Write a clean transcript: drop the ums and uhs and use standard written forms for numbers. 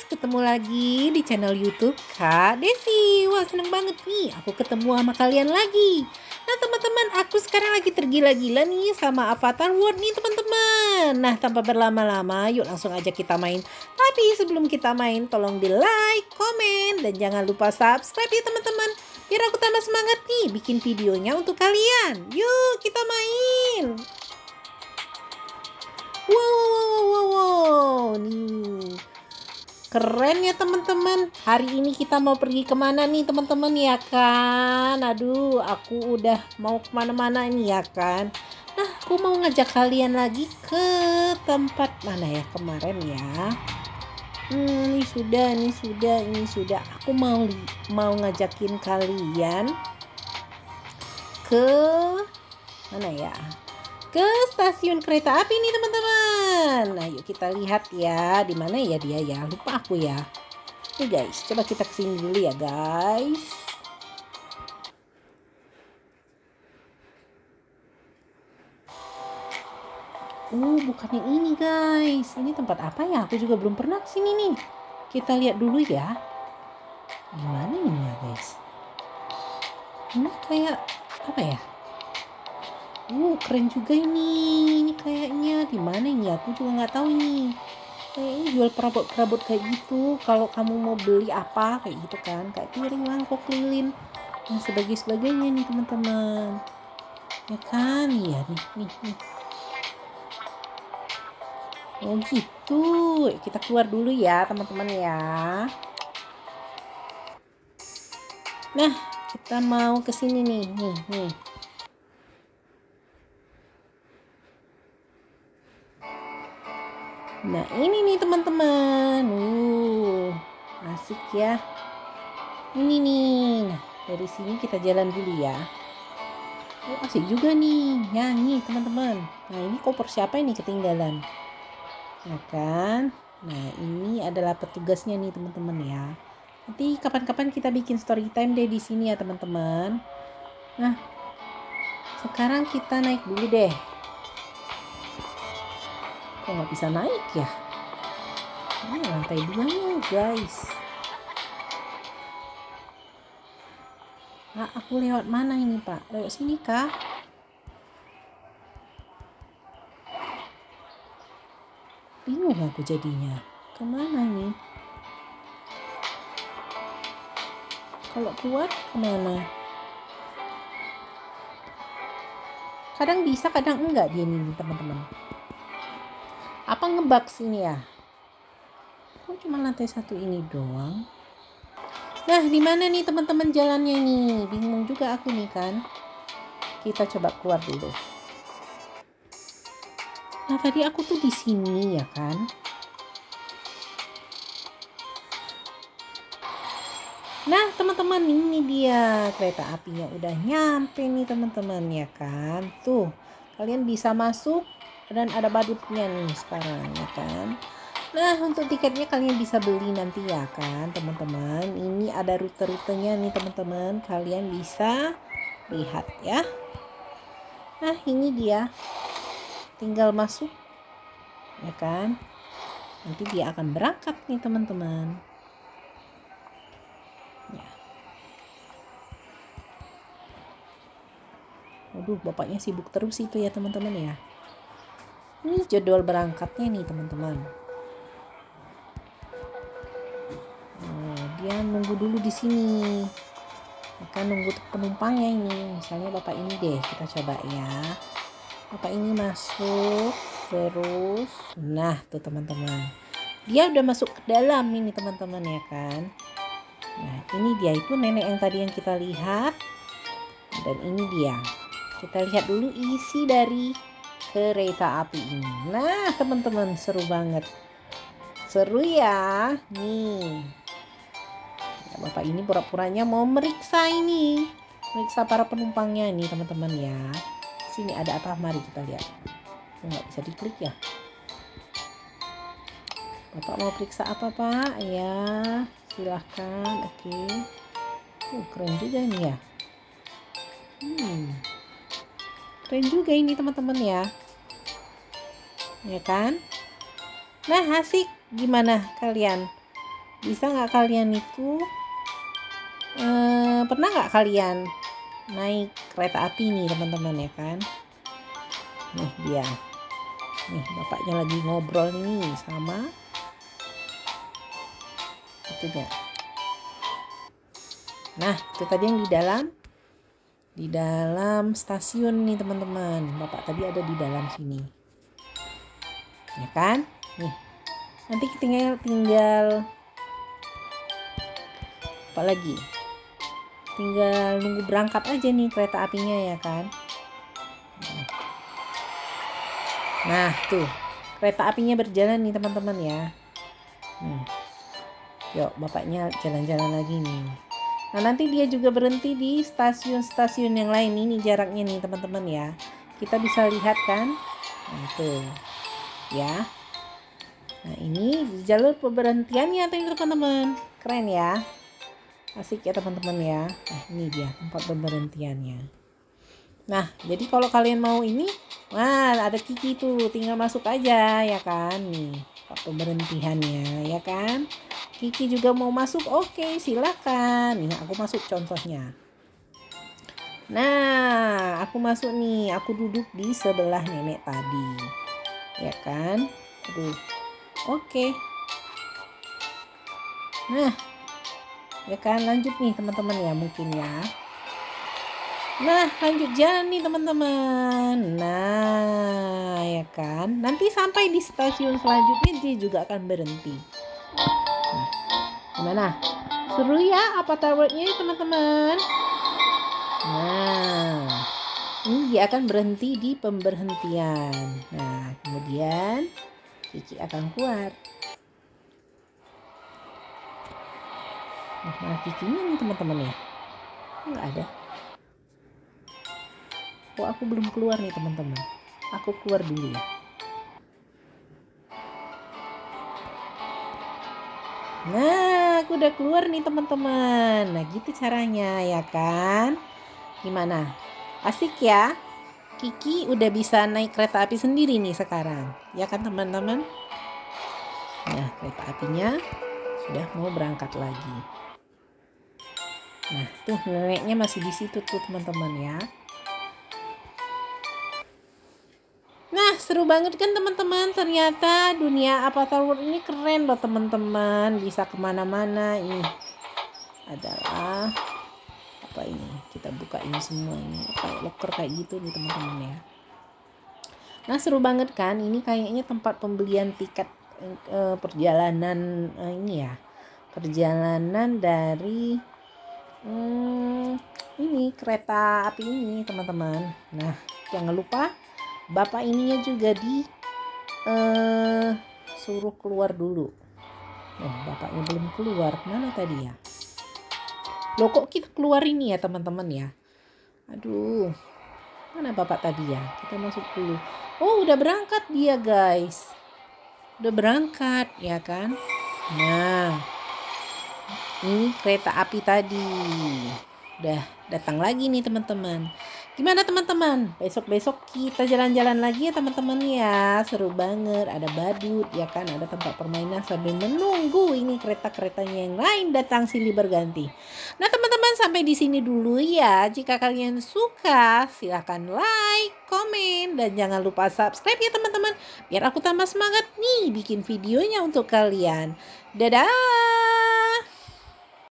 ketemu lagi di channel YouTube Kak Desi. Wah, seneng banget nih aku ketemu sama kalian lagi. Nah, teman-teman, aku sekarang lagi tergila-gila nih sama Avatar World nih, teman-teman. Nah, tanpa berlama-lama, yuk langsung aja kita main. Tapi sebelum kita main, tolong di like, komen, dan jangan lupa subscribe ya, teman-teman. Biar aku tambah semangat nih bikin videonya untuk kalian. Yuk, kita main. Wow, nih keren ya teman-teman. Hari ini kita mau pergi kemana nih teman-teman ya kan? Aduh, aku udah mau kemana-mana ini ya kan. Nah, aku mau ngajak kalian lagi ke tempat mana ya kemarin ya. Ini sudah. Aku mau ngajakin kalian ke mana ya? Ke stasiun kereta api nih teman-teman. Nah, yuk kita lihat ya di mana ya dia ya. Lupa aku ya. Nih guys, coba kita kesini dulu ya guys. Bukannya ini guys. Ini tempat apa ya? Aku juga belum pernah kesini nih. Kita lihat dulu ya. Gimana ini ya guys? Ini kayak apa ya? Keren juga ini kayaknya. Di mana ini? Aku juga nggak tahu ini. Kayaknya jual perabot-perabot kayak gitu. Kalau kamu mau beli apa kayak gitu kan, kayak piring, mangkok, lilin, dan sebagainya nih teman-teman. Ya kan, iya nih. Oh gitu. Kita keluar dulu ya teman-teman ya. Nah, kita mau ke sini nih. Nah, ini nih teman-teman. Asik ya. Ini nih. Nah, dari sini kita jalan dulu ya. Asik juga nih. Nyanyi teman-teman. Nah, ini koper siapa ini ketinggalan? Nah kan. Nah, ini adalah petugasnya nih teman-teman ya. Nanti kapan-kapan kita bikin story time deh di sini ya teman-teman. Nah, sekarang kita naik dulu deh. Kok nggak bisa naik ya? Ini lantai 2-nya guys. Nah, aku lewat mana ini pak? Lewat sini kah? Bingung aku jadinya. Kemana nih? Kalau keluar kemana? Kadang bisa, kadang enggak dia nih teman-teman. Apa ngebug sini ya? Kok cuma lantai 1 ini doang? Nah, di mana nih teman-teman jalannya nih? Bingung juga aku nih kan. Kita coba keluar dulu. Nah, tadi aku tuh di sini ya kan. Nah, teman-teman, ini dia kereta apinya udah nyampe nih teman-teman ya kan. Tuh, kalian bisa masuk dan ada badutnya nih sekarang ya kan. Nah, untuk tiketnya kalian bisa beli nanti ya kan teman-teman. Ini ada rute-rutenya nih teman-teman. Kalian bisa lihat ya. Nah, ini dia. Tinggal masuk ya kan. Nanti dia akan berangkat nih teman-teman. Ya. Waduh, bapaknya sibuk terus itu ya teman-teman ya. Ini jadwal berangkatnya nih teman-teman. Dia nunggu dulu di sini. Akan nunggu penumpangnya ini. Misalnya bapak ini deh, kita coba ya. Bapak ini masuk terus. Nah, tuh teman-teman. Dia udah masuk ke dalam ini teman-teman ya kan. Nah, ini dia itu nenek yang tadi yang kita lihat. Dan ini dia. Kita lihat dulu isi dari kereta api ini. Nah, teman-teman, seru banget. Seru ya. Nih. Bapak ini pura-puranya mau meriksa para penumpangnya nih teman-teman ya. Sini ada apa? Mari kita lihat. Nggak bisa diklik ya. Bapak mau periksa apa pak? Ya, silahkan. Oke. Keren juga ini ya. Keren juga ini teman-teman ya. Ya kan? Nah, asik. Gimana kalian? Bisa nggak kalian itu pernah nggak kalian naik kereta api nih teman-teman ya kan? Nih dia, nih bapaknya lagi ngobrol nih sama itunya. Nah itu tadi yang di dalam stasiun nih teman-teman. Bapak tadi ada di dalam sini, ya kan? Nih nanti tinggal apa lagi? Tinggal nunggu berangkat aja nih kereta apinya ya kan. Nah tuh kereta apinya berjalan nih teman-teman ya. Yuk bapaknya jalan-jalan lagi nih. Nah nanti dia juga berhenti di stasiun-stasiun yang lain. Ini jaraknya nih teman-teman ya. Kita bisa lihat kan. Nah tuh ya. Nah ini di jalur pemberhentiannya teman-teman. Keren ya. Asik ya teman-teman ya. Nah ini dia tempat pemberhentiannya. Nah jadi kalau kalian mau ini, wah ada Kiki tuh, tinggal masuk aja ya kan. Nih tempat pemberhentiannya ya kan. Kiki juga mau masuk, oke silakan. Nih aku masuk contohnya. Nah aku masuk nih, aku duduk di sebelah nenek tadi ya kan. Aduh oke. Nah ya kan, lanjut nih teman-teman ya mungkin ya. Nah lanjut jalan nih teman-teman. Nah ya kan, nanti sampai di stasiun selanjutnya dia juga akan berhenti. Nah, gimana? Seru ya Avatar World-nya teman-teman. Nah ini dia akan berhenti di pemberhentian. Nah kemudian Kiki akan keluar. Nah, mana Kikinya nih teman-teman ya? Nggak ada. Oh aku belum keluar nih teman-teman. Aku keluar dulu ya. Nah aku udah keluar nih teman-teman. Nah gitu caranya ya kan. Gimana? Asik ya? Kiki udah bisa naik kereta api sendiri nih sekarang. Ya kan teman-teman? Nah kereta apinya sudah mau berangkat lagi. Nah tuh neneknya masih di situ tuh teman-teman ya. Nah seru banget kan teman-teman. Ternyata dunia Avatar World ini keren loh teman-teman. Bisa kemana-mana. Ini adalah apa ini? Kita buka ini semua ini kayak locker kayak gitu nih teman-teman ya. Nah seru banget kan. Ini kayaknya tempat pembelian tiket perjalanan ini ya. Perjalanan dari ini kereta api ini teman-teman. Nah jangan lupa bapak ininya juga di suruh keluar dulu. Bapaknya belum keluar, mana tadi ya? Loh kok kita keluar ini ya teman-teman ya? Aduh, mana bapak tadi ya? Kita masuk dulu. Oh udah berangkat dia guys. Udah berangkat ya kan? Nah ini kereta api tadi udah datang lagi nih teman-teman. Gimana teman-teman? Besok-besok kita jalan-jalan lagi ya teman-teman ya. Seru banget. Ada badut ya kan. Ada tempat permainan sambil menunggu ini kereta-keretanya yang lain datang silih berganti. Nah teman-teman sampai di sini dulu ya. Jika kalian suka silahkan like, komen, dan jangan lupa subscribe ya teman-teman. Biar aku tambah semangat nih bikin videonya untuk kalian. Dadah!